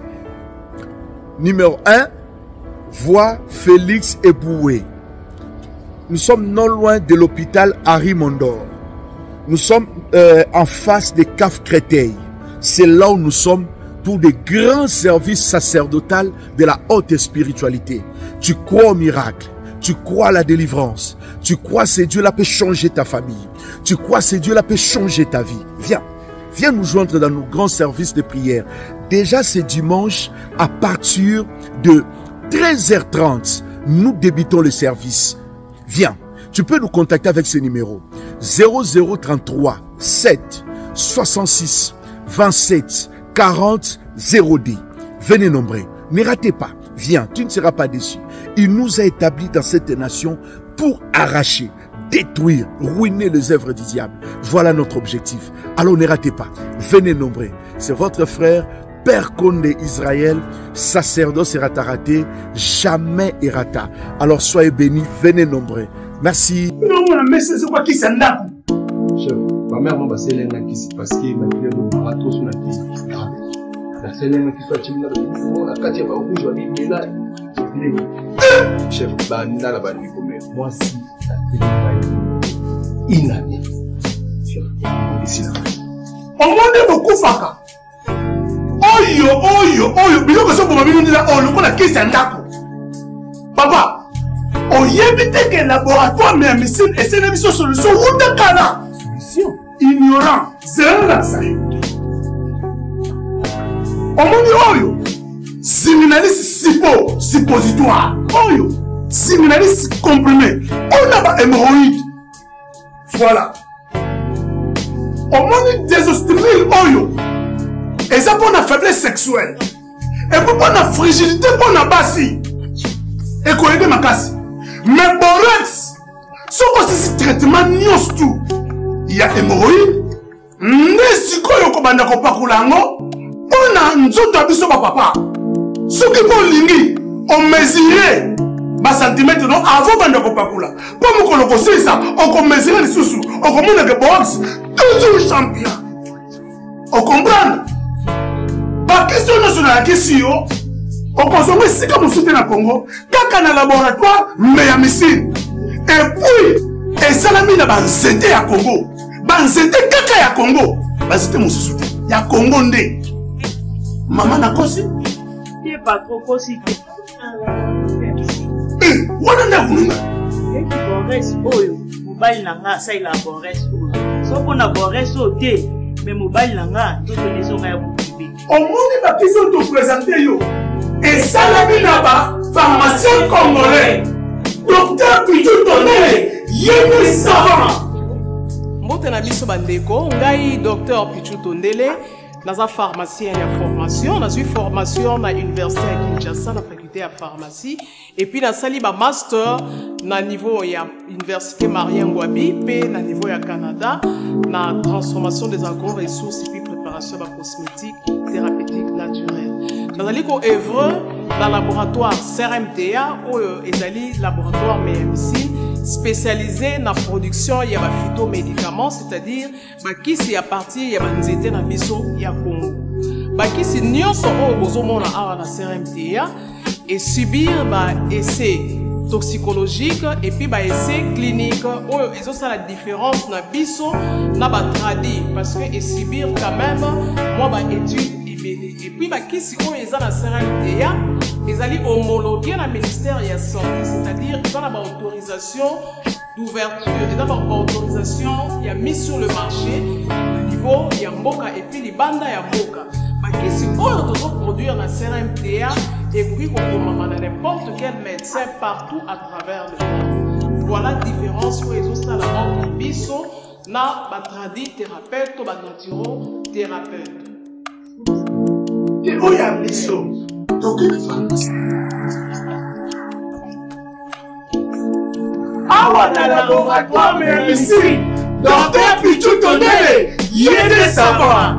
numéro un voie Félix Eboué. Nous sommes non loin de l'hôpital Harry Mondor. Nous sommes euh, en face des C A F Créteil. C'est là où nous sommes pour des grands services sacerdotaux de la haute spiritualité. Tu crois au miracle, tu crois à la délivrance, tu crois que Dieu là peut changer ta famille, tu crois que Dieu là peut changer ta vie. Viens, viens nous joindre dans nos grands services de prière. Déjà c'est dimanche à partir de treize heures trente, nous débutons le service. Viens, tu peux nous contacter avec ce numéro zéro zéro trente-trois sept soixante-six vingt-sept quarante zéro deux. Venez nombreux, ne ratez pas. Viens, tu ne seras pas déçu. Il nous a établis dans cette nation pour arracher, détruire, ruiner les œuvres du diable. Voilà notre objectif. Alors ne ratez pas. Venez nombreux. C'est votre frère Père Konde Israël, sacerdoce raté, jamais errata. Alors soyez bénis, venez nombreux. Merci. Non, mais c'est quoi qui s'en a? Chef, ma mère m'a passé l'un qui s'est parce qu'il m'a dit que ma trop sur la vie. La seule qui soit timide, la quatrième fois où je vais dire là. Chef, banda la bande comme moi si la télé inanée. Chef, ici là. On m'a beaucoup faka. Oyo, oyo, oyo, bilo que ça pour ma vie là, oh, le coup la caisse en dako. Papa, on y évite que laboratoire mais médecine et c'est une solution ou de cana. Solution. Ignorant, zéro la ça. On m'a dit oyo, séminaliste sipo, suppositoire, oyo, séminaliste comprimé, on a pas hémorroïde. Voilà. On m'a dit désostérile oyo. Et ça pour la faiblesse sexuelle. Et pour la fragilité pour la bassi. Et qu'on aide ma casse. Mais borex, ce que c'est traitement nios tout. Il y a hémorroïdes. Ne si quoi yoko banda ko pakulango. On a nzoto abiso ba papa. Ce qui bon lingi, on mesurait ba centimètre non avant banda ko pakula. Pour me koloko c'est ça, on ko mesurer les sous-sous. On ko mona que borex toujours champion. On comprend? La question nationale, la question, on consomme ici comme on soutient le Congo, quand on a un laboratoire, mais à missile. Et puis, et ça l'a mis dans le zété à Congo. Dans le zété, caca à Congo. Bah, c'était mon soutien. Il y a Congo ndé. Maman n'a pas si. Il n'est pas trop possible. Eh, on en a voulu. Et qui boresse, oyo. Mobile n'a ça, il a boresse, oyo. Sauf qu'on a boresse au thé, mais mobile n'a tout les gens à vous. Au monde va qui sont te présenter yo. Et ça la vie là-bas, pharmacien congolais, docteur Pichu Tonele, Yémi Savant. Bote na biso bandeko, ngai docteur Pichu Tondele, dans un pharmacien de formation, dans une formation à l'université à Kinshasa, la faculté à pharmacie, et puis dans sali ba master na niveau ya université Marien Ngouabi, puis na niveau ya Canada, na transformation des agro-ressources et puis préparation de cosmétiques thérapeutiques naturelles. Dans un lico œuvre dans le laboratoire C R M T A ou ezali laboratoire M M C spécialisé dans la production de phytomédicaments, c'est-à-dire qui c'est à partir de nzete na biso ya Congo. Qui c'est nyonso o bozomona awa na C R M T A et subir ba essai toxicologique et puis ba essai clinique ou eso ça la différence na biso na ba tradi parce que et subir quand même moi ba étude et puis bah qui si on est à la C R M T A ils allaient homologuer la ministère de la santé, c'est-à-dire ils ont la autorisation d'ouverture, ils ont la autorisation il y a mis sur le marché au niveau il y a Mboka et puis les bandes il y a Mboka bah qui si on doit produire la C R M T A et puis qu'on commande n'importe quel médecin partout à travers le monde. Voilà la différence où ils ont ça la mort biso na ba tradi thérapeute ou ba naturo thérapeute. Et où y a biso? Dans quelle pharmacie? Awa na laboratoire mais ici, docteur Pichu Tondele, yéde savoir.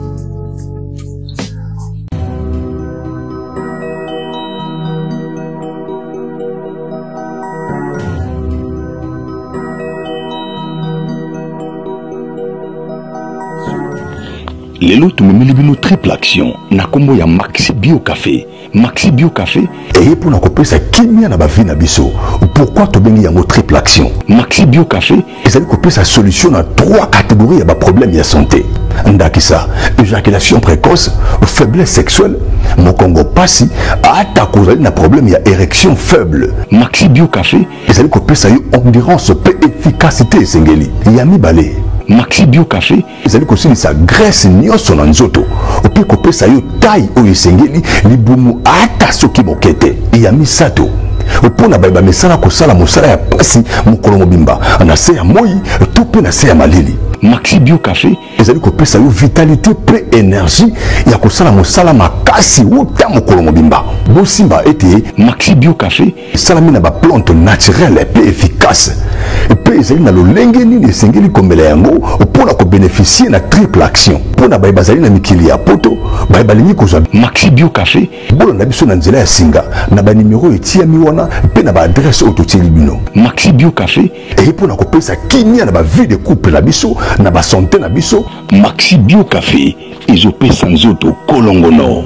Lelo tumemeli bino triple action na kombo ya Maxi Bio Café. Maxi Bio Café et pour na kopesa kimia na ba vie na biso. Pourquoi to bengi yango triple action? Maxi Bio Café ezali kopesa solution na trois catégories ya ba problème ya santé. Ndakisa, éjaculation précoce, faiblesse sexuelle, mokongo pasi, ata kozali na problème ya érection faible. Maxi Bio Café ezali kopesa yo endurance pe efficacité esengeli. Yami balé. Maxi Bio Café ezali kosilisa graisse nyonso na nzoto opi kopesa yo taille oyo esengeli libumu ata soki mokete ya misato opona bayeba mesala kosala mosala ya pasi mokolo mobimba na se ya moi to pe na se ya malili. Maxi Bio Café ezali kopesa yo vitalité pe énergie ya kosala mosala makasi wuta mokolo mobimba. Bosimba ete Maxi Bio Café salami na ba plante naturelle pe efficace pe ezali na lolenge nini esengeli komela yango opona ko bénéficier na triple action pona bayeba zali na mikili ya poto bayeba lingi kozwa Maxi Bio Café bolo na biso na nzela ya singa na ba numéro etiami wana pe na ba adresse ototeli bino. Maxi Bio Café et pona kopesa kinya na ba vie de couple na biso na ba santé na biso. Maxi Bio Café ezopesa nzoto kolongono.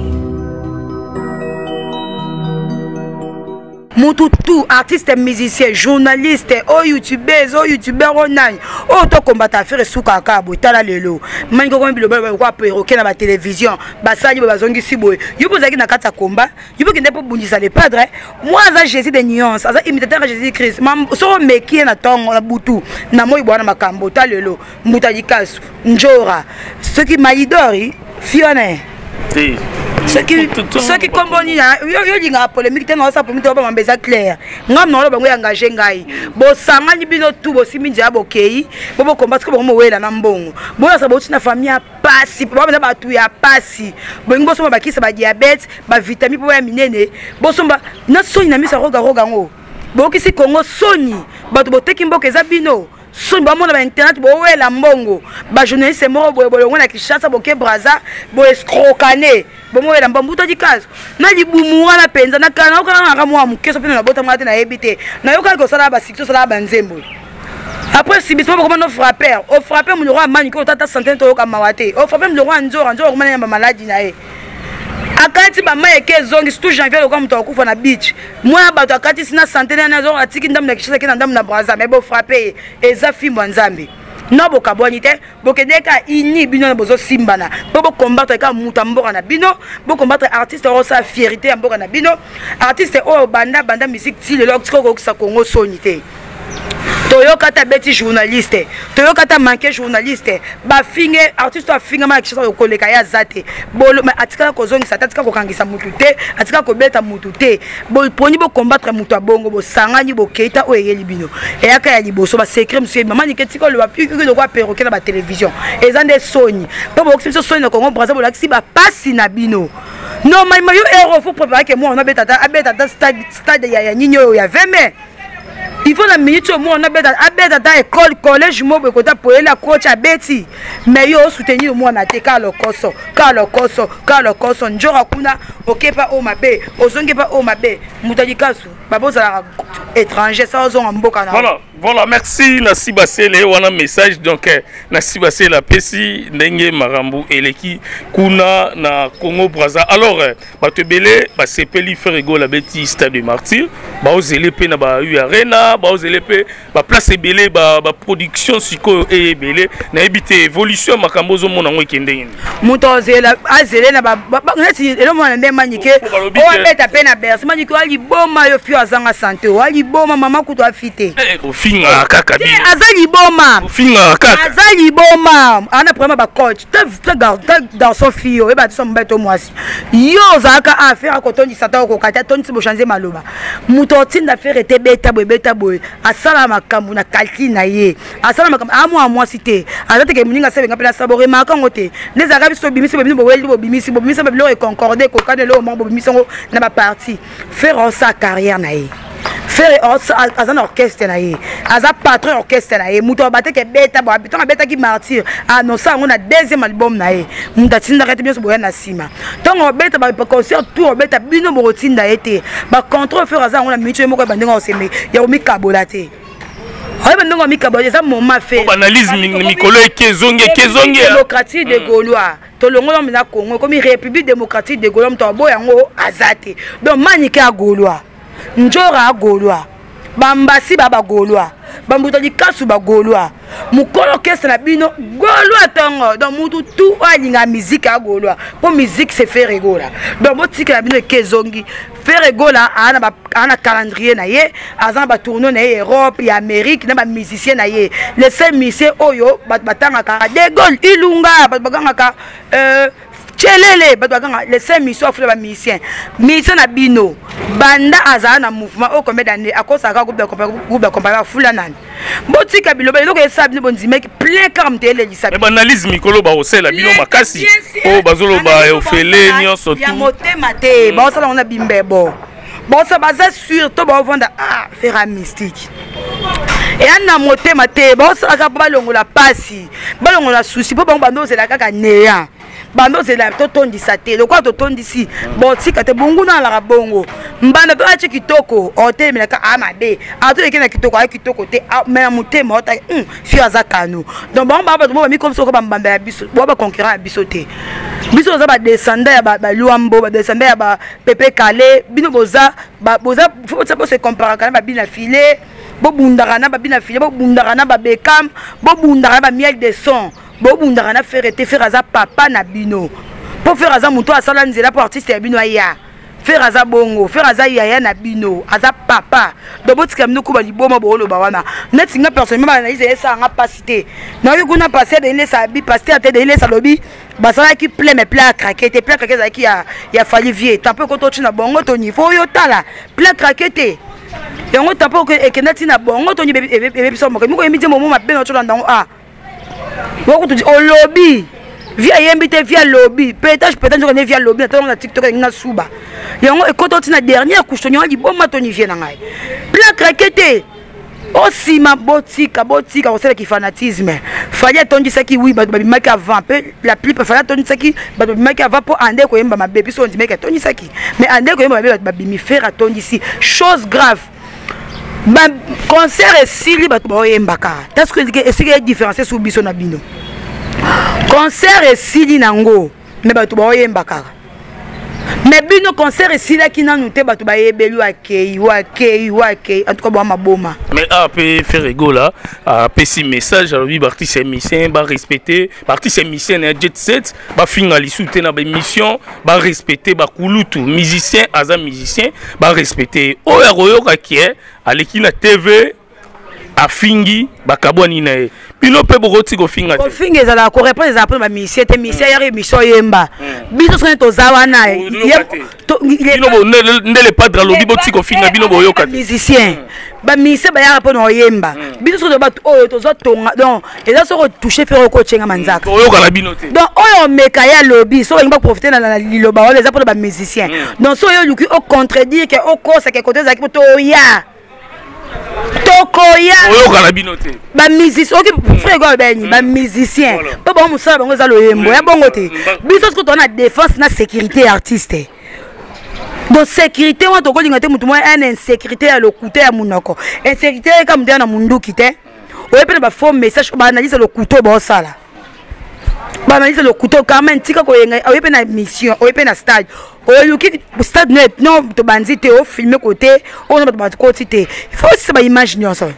Mututu, artiste, musicien, journaliste, oh youtubeur, oh youtubeur, oh nani, oh to combattre affaire sous kakabo, tala lelo. Mango comme le bal quoi perroquet na la télévision, basali bazongi siboy. You pose na kata combat, you peux que pour bundisa les padres. Moi ça Jésus des nuances, ça imitateur Jésus Christ. Mam so meki na tongo na butu, na moi bwana makambo tala lelo, mbuta dikasu, njora. Ce qui maïdori, fione. Si. Ce qui ce qui comboni yo yo linga polémique te na sa polémique to ba mbeza clair ngam no lo bango engagé ngai bo sanga ni bino tu bo simi ndia bokei bo bo combattre ko mo wela na mbongo bo sa bo tina famille pasi bo ba ba tu ya pasi bo ngo so ba kisa ba diabète ba vitamine bo ya minene bo somba na soni na misa roga roga ngo bo kisi Congo soni ba to boteki mboka eza bino son ba mona ba internet bo wela mbongo ba journaliste mo bo bo ngona Kinshasa bo ke Braza bo escrocané bo mo wela mbambu to dikazo na libumu wana penza na kana okana nga mwa mukeso pena na bota ngate na ebité na yoka ko sala ba sikto sala ba nzembo après si bismo comment no frapper o frapper mu roi mani ko tata santé to yoka mawate o frapper mu roi nzora nzora kuma na maladie na e akati ba maeke zongi surtout janvier ko mto akufa na beach moi bato akati sina santé na zo atiki ndamu na Kinshasa kina ndamu na Braza mais bo frapper eza fimbo nzambe no bokabwani te bokedeka ini bino na bozo simbana bo bo combattre ka muta mboka na bino bo combattre artiste o sa fierté ya mboka na bino artiste o banda banda musique ti le lok ko ko sa Congo sonité toyoka ta beti journaliste toyoka ta manqué journaliste ba finge artiste a finga ma kisa ko koleka ya zate bolo ma atika ko zongi sa atika ko kangisa mutu te atika ko beta mutu te bo poni bo combattre mutu abongo bo sangani bo keita o yeli bino e aka ya liboso ba secret monsieur maman ni ketiko le ba piki ko kwa perroquet na ba télévision ezande soni po bo kiso soni na Congo Brazza bo laksi ba pasi na bino non mais mayo héros faut préparer que moi on a beta abeta stade stade ya ya nyinyo ya vingt mai. Il faut la minute au moins on a beta abeta ta école collège mo be kota pour la coach a beti mais yo soutenir moi na te Carlo Koso Carlo Koso Carlo Koso njora kuna okepa o mabe ozonge pa o mabe mutadi kasu baboza étranger ça ozonga mboka na. Voilà, voilà, merci Nasiba Sele wana message donc Nasiba Sele la pesi ndenge marambu eleki kuna na Congo Brazza. Alors bato belé ba sepeli Ferrego la beti stade de martyr ba ozele pe na ba U arena ba ozele pe ba place belé ba ba production siko e belé na ebité évolution makambo zo mona ngo ekende ni muto ozela azele na ba ngati elo mona nde manike o beta pe na berse manike ali boma yo fio azanga santé o ali boma mama kuto afite o finga kaka bi azali boma o finga kaka azali boma ana problème ba coach te garde dans son fio e ba so mbeto mwasi yo zaka affaire ko tondi sata ko kata tondi bo changer maloba muto tinda faire te beta bo beta bo asala makambu na kalki na ye asala makambu amu amwasi te azate ke muninga sebe ngapela sabore makango te les arabes so bimisi bo bo weldi bo bimisi bo bimisi bo lo concordé ko kade lo mo bo bimisi na ba parti faire sa carrière na ye faire un orchestre na ye aza patron orchestre na ye muto bateke beta bo habitant beta ki martyr ah non ça on a deuxième album na ye muta tinda rete bien so boya na sima tongo beta ba concert tour beta bino mo tinda été ba contrôle faire aza on a micho moko bandenga oseme ya mi kabolate ay bandenga mi kabolate ça moment fait analyse mikolo ekezonge kezonge démocratie de Gaulois to longo na mina Congo comme république démocratique de Gaulois to boya ngo azate donc manike a Gaulois njora a Gaulois bambasi baba Gaulois bambuta dikasu ba Gaulois mukolo kesa na bino Gaulois tongo donc mutu tout alinga musique a Gaulois pour musique c'est faire rigola donc botika na bino kezongi faire rigola ana ba ana calendrier na ye azan ba tourner na Europe et Amérique na ba musicien na ye les cinq musiciens oyo batanga ka de Gaulle ilunga baganga ka euh chelele batanga les cinq musiciens offre ba musicien musicien na bino banda azana na mouvement au combien d'années à cause aka groupe de groupe de compagnie fulanani botika biloba eloko esa bino bonzime plein comme tele lisa mais banalise mikolo ba osela bino makasi o bazolo ba ofele nyonso tout ya motema te ba osala on a bimbebo bon ça base surtout ba vendre ah faire mystique et ana motema te ba osala ka balongo la pasi balongo la souci po bango bando zela kaka neya bando zela to tondisa te le quoi to tondisi bon tika te bongo na la bongo mbanda to achi kitoko hotel melaka amabe ato ekena kitoko ay kitoko te mais motema ota um fi azakano donc bon ba ba mo mi comme so ko bamba ya biso bo ba concurrent ya biso te biso za ba descendant ya ba luambo ba descendant ya ba pepe kale bino boza ba boza faut ça se comparer quand ba bina filé bo bundaka na ba bina filé bo bundaka na ba bekam bo bundaka ba miel de son bo bundaka na faire te faire za papa na bino pour faire za muto asala nzela pour artiste ya bino aya faire za bongo faire za yaya na bino aza papa do botika mino ko ba liboma bo lo ba wana net nga personnellement na ize esa nga pasité na yo kuna passer de ile sa bi passer ate de ile sa lobi basala ki plein mais plein craquer te plein craquer za ki ya ya fali vie tape ko to china bongo to niveau yo tala plein craquer te yango tape ko ekenati na bongo to ni bebe bebe so mo ko yemi te mo ma be no to ndango ah wako tu au lobby via yembite via lobby peut-être peut-être qu'on est via lobby attends na TikTok na suba yango e koto tina dernière couche to ali bon matoni vient na ngai plein craquete aussi ma botika botika osela ki fanatisme fallait tondi ça qui oui ba ba maki avant peu la plus fallait tondi ça qui ba ba maki avant pour ande ko yemba ma bébé so ndimeka tondi ça qui mais ande ko yemba ba bimi faire tondi ici chose grave. Ba concert et sili ba to yembaka parce que est-ce qu'il y a différence sur biso na bino concert et sili nango mais ba to yembaka mais bino concert et sili ki na nuté ba to ba yebelu akei wa kei wa kei en tout cas ba maboma mais a pe Ferrego là a pesi message alors bi artiste musicien ba respecter artiste musicien na jet set ba finali souté na ba émission ba respecter ba kulutu musicien aza musicien ba respecter o royo ka ki aleki na T V afingi bakabwani na ye bino pe bokoti kofinga te kofinga ezala ko répondre ezala pona ba mission te mission ya mission yemba biso sone tozawa na bino bo ndele padre lobi boti kofinga bino boyoka te musicien ba mission ba ya pona oyemba biso sone ba oyo tozo tonga donc eza soko toucher faire ko chenga manzaka oyoka na bino te donc oyo meka ya lobby so ngba profiter na liloba wala eza pona ba musicien donc so yo luki au contredire que au kosa que côté za ki to ya tokoya oyoka na bino te ba musicien oki frère go beni ba musicien po ba musala bango za loyembo ya bongo te biso ko tona défense na sécurité artiste donc sécurité wa to ko linga te mutu mo en insécurité ya le couteau ya munoko insécurité ka mutu na munduki te oye pe ba faux message ba analyse le couteau ba sala ba analyse le couteau quand même tika ko yenga oye pe na mission oye pe na stage oye luki stade net non to banzite o filmer côté on na ba côté te il faut se ba imaginer ça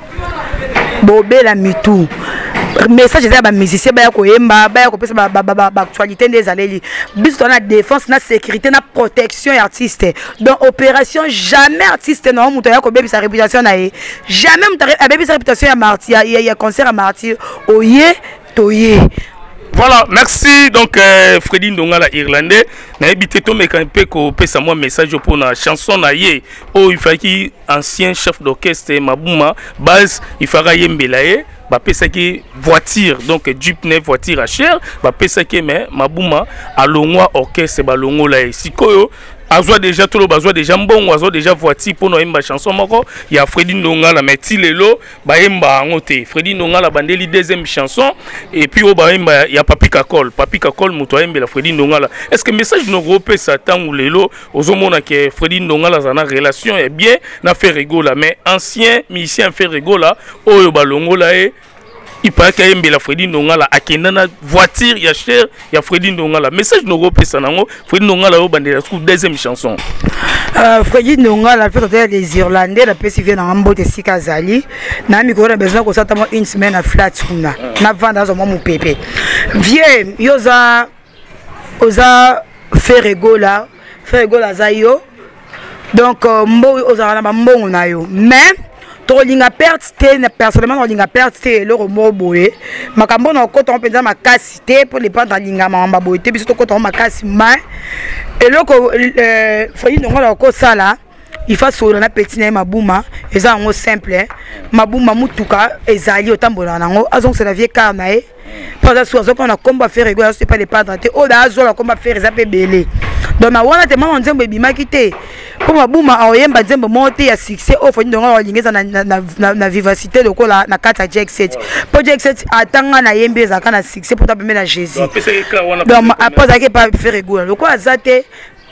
bobé la mitou message za ba musicien ba ko yemba ba ko pesa ba ba actualité des aleli biso na défense na sécurité na protection artiste donc opération jamais artiste non muto ya ko bebi sa réputation na ye jamais muto ya bebi sa réputation ya martyr ya ya concert à martyr oye toye. Voilà, merci. Donc, euh, Freddy Ndonga, la Irlandais, n'a habité tout, mais quand il peut pesa moi message pour la chanson na ye. Oh, il faut qu'il ancien chef d'orchestre Mabouma, base, il fera yembelaye. Bah pesa qui voiture donc Jeep ne voiture à cher. Bah pesa qui mais Mabouma à l'ongwa orchestre ba longo la sikoyo. Azoa déjà tout le bazoa déjà bon azoa déjà voiture pour no imba chanson moko il y a Freddy Ndonga la meti lelo ba imba ngote Freddy Ndonga la bandeli deuxième chanson et puis au ba imba il y a Papi Kakol Papi Kakol muto imba la Freddy Ndonga la est-ce que message no groupe satan ou lelo ozomona que Freddy Ndonga la zana relation est bien na fait rigola mais ancien musicien fait rigola oyo balongo la e il paraît qu'il y a la Freddy Ndonga la akenda na voiture ya cher ya Freddy Ndonga la message no go pesa nango Freddy Ndonga la o bandela sous deuxième chanson euh Freddy Ndonga la fait les Irlandais la pesi vient en mbote sikazali na mi ko na besoin ko sata mo une semaine à flat kuna na vendre zo mo pépé vieux yoza oza ferego la ferego la zayo donc mbo oza na mbongo na yo mais to linga perte personnellement to linga perte le romo boye makambo na ko to penza makasi te pour les prendre linga mamba boye te biso to ko to makasi ma et le ko euh Freddy Ndonga ko sala il faut solo na petit na Mabouma eza ngo simple Mabouma mutuka ezali otambola nango azong c'est la vieille carnae pas ça soit on a combat faire rigolo c'est pas les prendre te o da azola combat faire za pe belé donc na wana te mama nzembo ebima kite pour Mabouma oyemba nzembo monte ya succès o Freddy Ndonga olingeza na na na vivacité lokola na kata Jack sept po Jack sept atanga na yembe za kana succès pour ta pembe na Jésus donc après ça que pas faire rigolo lokola azate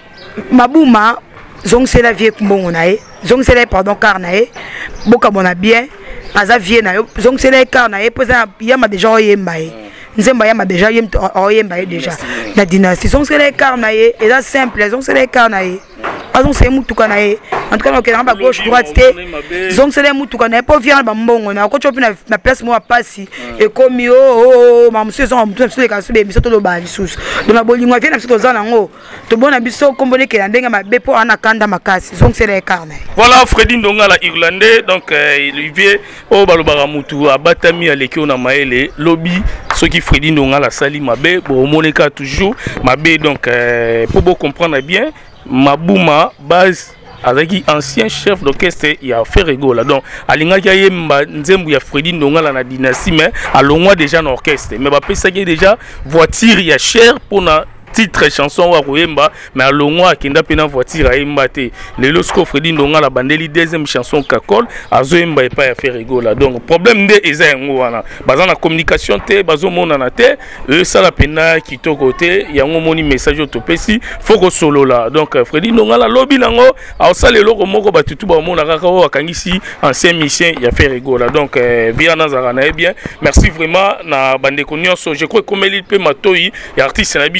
Mabouma zong c'est la vieille mbongo na ye zong c'est la pardon car na ye boka bona bien aza vie na yo zong c'est la car na ye poza yama déjà oyemba ye nzemba yama déjà yem oyemba ye déjà la dynastie zong c'est la car na ye et là simple zong c'est la car na ye azong c'est mutuka na ye en tout cas on est gauche droite te zong c'est la mutuka na ye po vient ba mbongo na ko chopi na na place mo pasi et comme yo oh ma monsieur son mutu sur les cas be biso to lo ba lisusu donc na bolingo vient na biso to za nango to bona biso kombone ke ndenga mabe po ana kanda makasi zong c'est la car na ye. Voilà Freddy Ndonga la Irlandais donc euh, il vient au balobara mutu abatami aleki na maele lobby ce qui Freddy Ndonga la sali mabe bo moneka toujours mabe donc euh, pour beau comprendre bien Mabouma base avec ancien chef d'orchestre il a fait rigola donc alinga ki yemba nzembu ya Freddy Ndonga la na dynastie mais alongwa déjà dans orchestre mais ba pesa déjà voiture ya cher pour na titre chanson wa koyemba mais alongwa akenda pena voiture ayemba te lelo sko Freddy Ndonga la bandeli deuxième chanson Kakol azoyemba epa ya faire rigola donc problème nde eza yango wana baza na communication te bazo mona na te e sala pena kitoko te yango moni message otopesi foko solo la donc Freddy Ndonga la lobby nango ausala eloko moko batutu ba mona kaka o akangisi ancien musicien ya faire rigola donc bien nazara na bien merci vraiment na bande konyoso je crois comme il peut matoi ya artiste na biso aye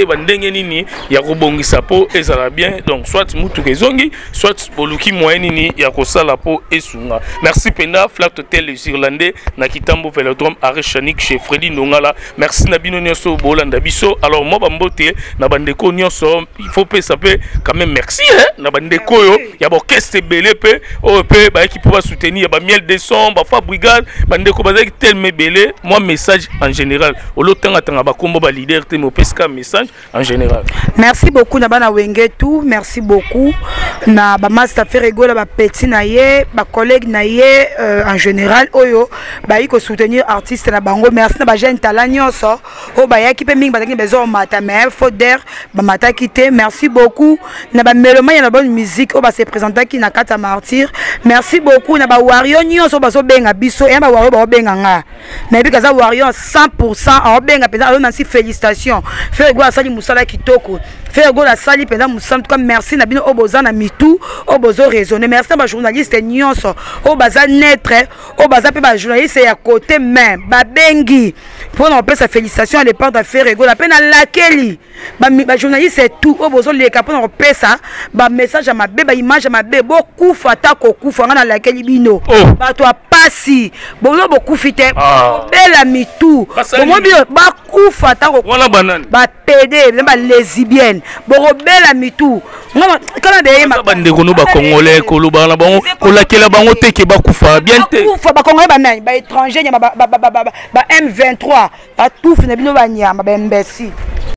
koyeba ndenge nini ya kobongisa po ezala bien. Donc soit mutu kezongi, soit boluki moyen nini ya kosala po esunga. Merci penda Flat Hotel les Irlandais na Kitambo Velodrome Arechanik chez Freddy Nongala. Merci na bino nyonso bolanda biso. Alors moi bambote na bandeko nyonso, il faut pe ça peut quand même merci hein na bandeko yo ya orchestre belé pe o pe ba qui pouvoir soutenir ba miel de son ba fa brigade bandeko ba tellement belé. Moi message en général au lotanga tanga ba kombo ba leader te mo pesca message en général. Merci beaucoup na bana wenge tout, merci beaucoup na ba master Ferrego ba petit na ye ba collègue na ye euh, en général oyo ba iko soutenir artiste na bango. Merci na ba jeune talent nyonso o ba ya ki pe mingi ba tangi bezo mata mais faudeur ba mata kité. Merci beaucoup na ba mélomane na bonne musique o ba se présenter ki na kata martyr. Merci beaucoup na ba wario nyonso ba so benga biso e ba wario ba benga nga na bi kaza wario cent pour cent o benga peza alors merci félicitations Ferrego asali musala kitoko Ferrego la sali peza musala tout comme merci na bino oboza na mitu obozo raisonner. Merci na ba journaliste nyonso o baza netre o baza pe ba journaliste ya côté même ba bengi pour on peut sa félicitation à l'époque de Ferrego la peine à laquelle ba ba journaliste c'est tout obozo les capons on peut ça ba message à ma bé ba image à ma bé beaucoup fata koku fanga na laquelle bino ba toi pasi bono beaucoup fité bela mitu comment bien ba ku fata koku wala banane ba pédé ba lesbienne boro bela mitu ngama kana de ma bande kono ba congolais ko lo ba na bango ko lakela bango te ke ba kufa bien te kufa ba congolais ba nani ba étranger ba ba ba ba M vingt-trois ba tout fina bino ba nyama ba imbécile.